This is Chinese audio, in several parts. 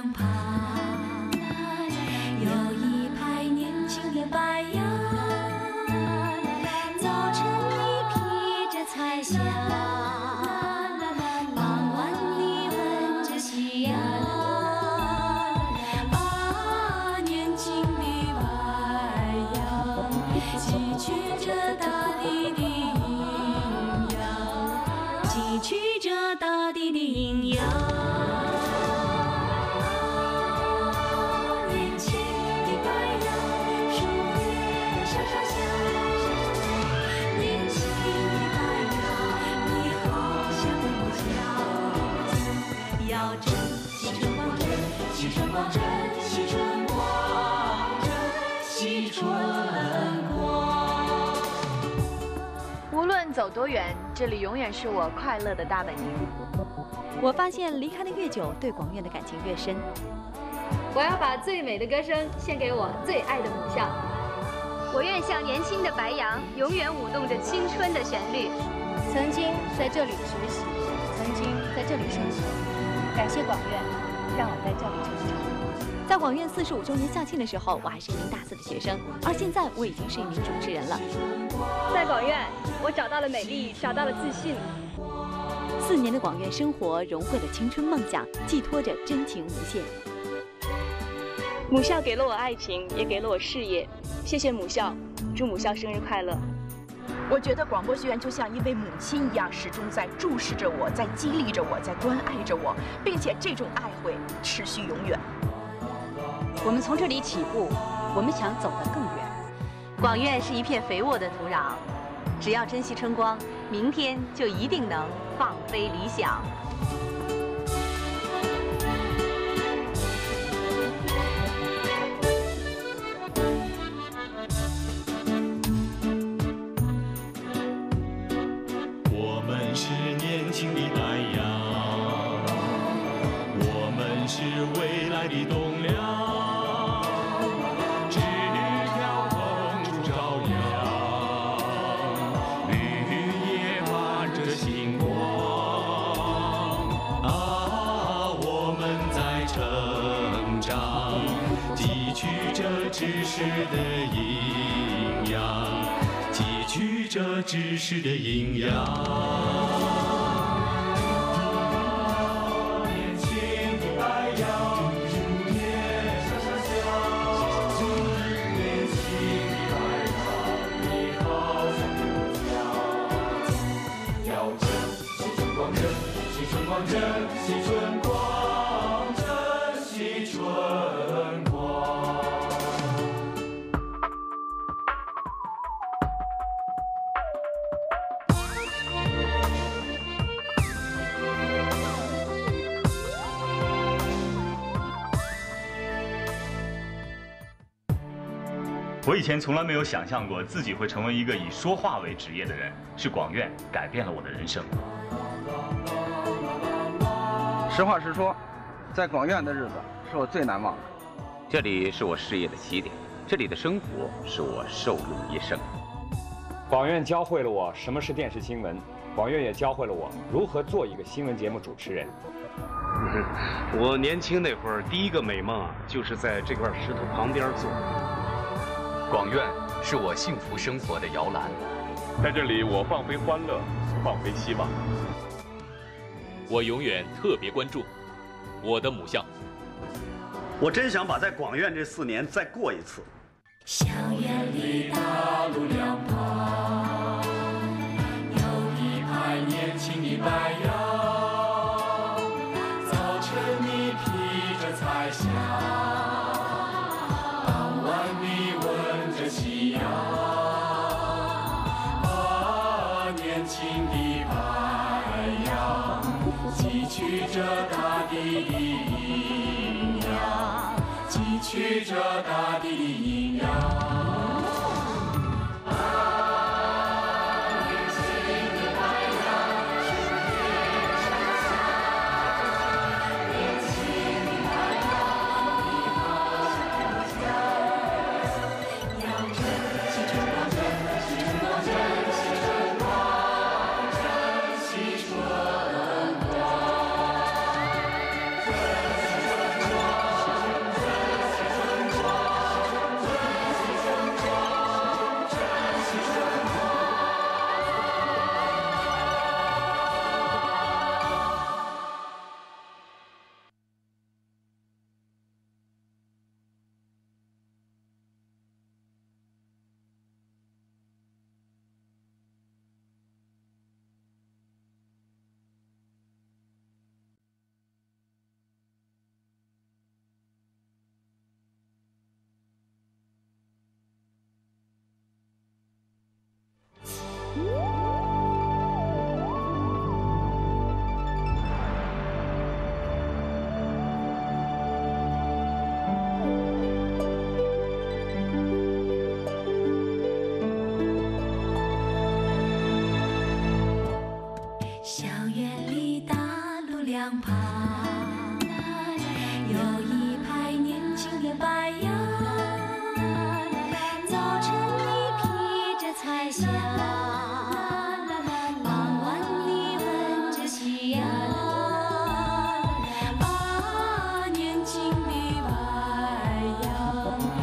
两旁，有一排年轻的白杨，早晨里披着彩霞，傍晚里闻着夕阳。啊，年轻的白杨，汲取着大地的营养，汲取着大地的营养。 无论走多远，这里永远是我快乐的大本营。 我发现离开的越久，对广院的感情越深。 我要把最美的歌声献给我最爱的母校。 我愿像年轻的白杨，永远舞动着青春的旋律。 曾经在这里学习，曾经在这里生活，感谢广院，让我在这里成长。 在广院45周年校庆的时候，我还是一名大四的学生，而现在我已经是一名主持人了。 在广院，我找到了美丽，找到了自信。 4年的广院生活融汇了青春梦想，寄托着真情无限。 母校给了我爱情，也给了我事业，谢谢母校，祝母校生日快乐。 我觉得广播学院就像一位母亲一样，始终在注视着我，在激励着我，在关爱着我，并且这种爱会持续永远。 我们从这里起步，我们想走得更远。广院是一片肥沃的土壤，只要珍惜春光，明天就一定能放飞理想。 我们是年轻的白杨，我们是未来的栋梁。知识的营养，汲取着知识的营养。年轻的白杨，树叶沙沙响。年轻的白杨，你好像不讲。要珍惜春光，珍惜春光，珍惜春光，珍惜春光。 我以前从来没有想象过自己会成为一个以说话为职业的人，是广院改变了我的人生。 实话实说，在广院的日子是我最难忘的。 这里是我事业的起点，这里的生活是我受用一生。 广院教会了我什么是电视新闻，广院也教会了我如何做一个新闻节目主持人。 我年轻那会儿第一个美梦就是在这块石头旁边做。 广院是我幸福生活的摇篮， 在这里我放飞欢乐，放飞希望。 我永远特别关注我的母校。 我真想把在广院这4年再过一次。 校园里大路两旁，有一排年轻的白杨，早晨你披着彩霞，傍晚你闻着夕阳。啊，年轻的白杨，汲取着大地的营养，汲取着大地的营养。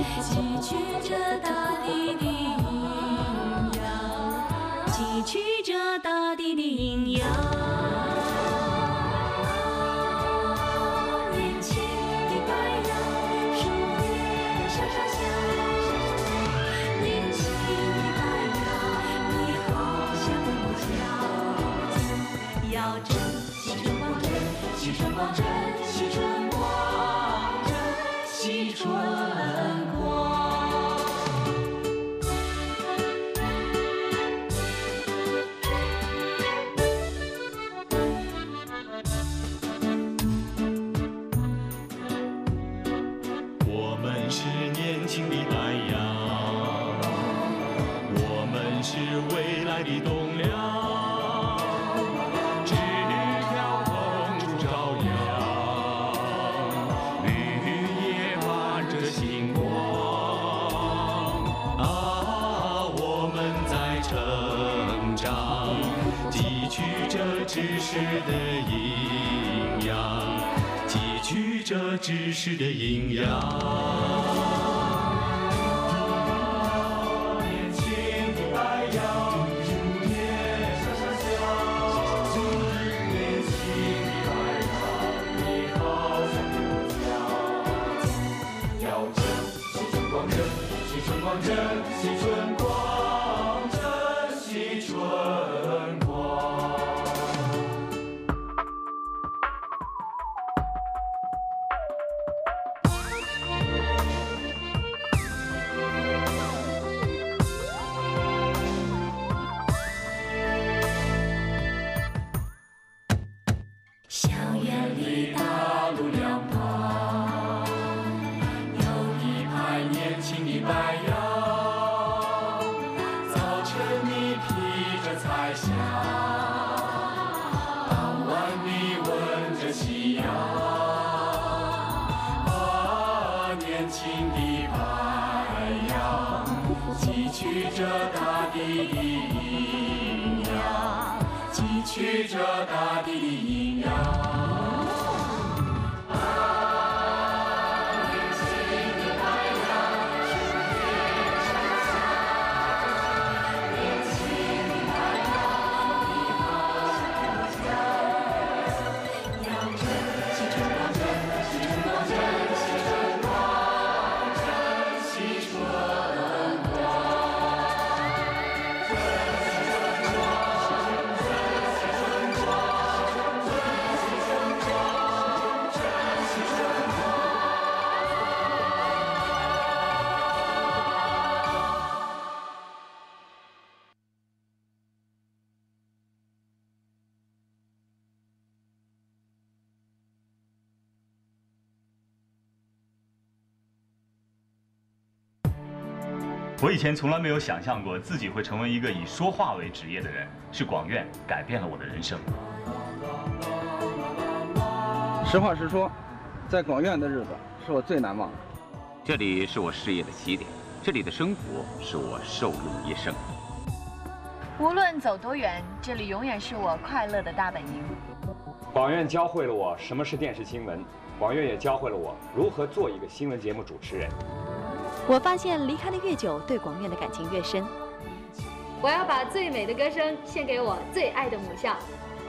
汲取着大地的营养，汲取着大地的营养。年轻的白杨，树叶沙沙响。年轻的白杨，你好像我叫，要珍惜春光，珍惜春光，珍惜春光，珍惜春光。 我们是年轻的白杨，我们是未来的栋梁。枝条碰触朝阳，绿叶伴着星光。啊，我们在成长，汲取着知识的营养，汲取着知识的营养。年轻的白杨，树叶沙沙响。年轻的白杨，你好像我叫，要珍惜春光，珍惜春光，珍惜春光，珍惜春光。 校园里大路两旁，有一排年轻的白杨。早晨你披着彩霞，傍晚你闻着夕阳。啊，年轻的白杨，汲取着大地的营养，汲取着大地的营养。 我以前从来没有想象过自己会成为一个以说话为职业的人，是广院改变了我的人生。 实话实说，在广院的日子是我最难忘的。 这里是我事业的起点，这里的生活是我受用一生。 无论走多远，这里永远是我快乐的大本营。 广院教会了我什么是电视新闻，广院也教会了我如何做一个新闻节目主持人。 我发现离开的越久，对广院的感情越深。 我要把最美的歌声献给我最爱的母校。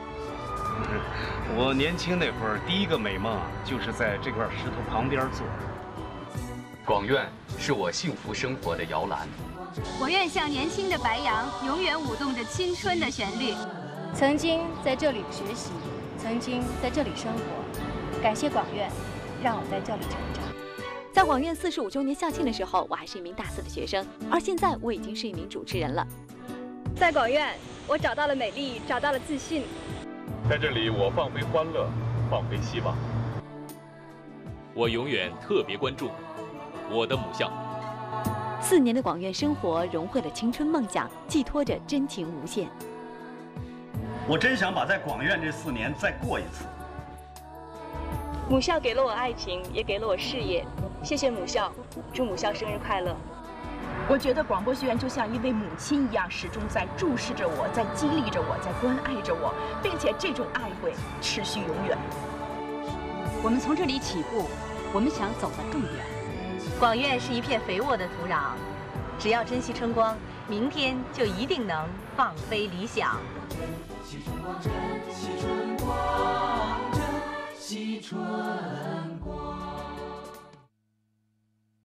我年轻那会儿，第一个美梦就是在这块石头旁边坐。 广院是我幸福生活的摇篮。 我愿像年轻的白杨，永远舞动着青春的旋律。曾经在这里学习，曾经在这里生活，感谢广院，让我在这里成长。 在广院45周年校庆的时候，我还是一名大四的学生，而现在我已经是一名主持人了。 在广院，我找到了美丽，找到了自信。 在这里，我放飞欢乐，放飞希望。 我永远特别关注我的母校。 4年的广院生活融汇了青春梦想，寄托着真情无限。 我真想把在广院这4年再过一次。 母校给了我爱情，也给了我事业，谢谢母校，祝母校生日快乐。 我觉得广播学院就像一位母亲一样，始终在注视着我，在激励着我，在关爱着我，并且这种爱会持续永远。 我们从这里起步，我们想走得更远。 广院是一片肥沃的土壤，只要珍惜春光，明天就一定能放飞理想。 惜春光，惜春光，惜春光。